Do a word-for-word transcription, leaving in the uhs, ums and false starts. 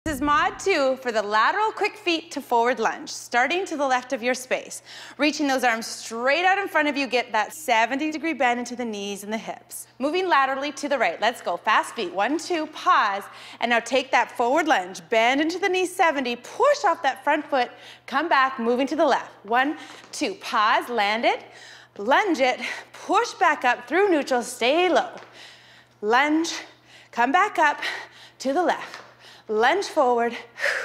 This is mod two for the lateral quick feet to forward lunge, starting to the left of your space. Reaching those arms straight out in front of you, get that seventy degree bend into the knees and the hips. Moving laterally to the right. Let's go. Fast feet. One, two, pause. And now take that forward lunge. Bend into the knees seventy. Push off that front foot. Come back, moving to the left. One, two, pause, land it. Lunge it. Push back up through neutral. Stay low. Lunge. Come back up to the left. Lunge forward,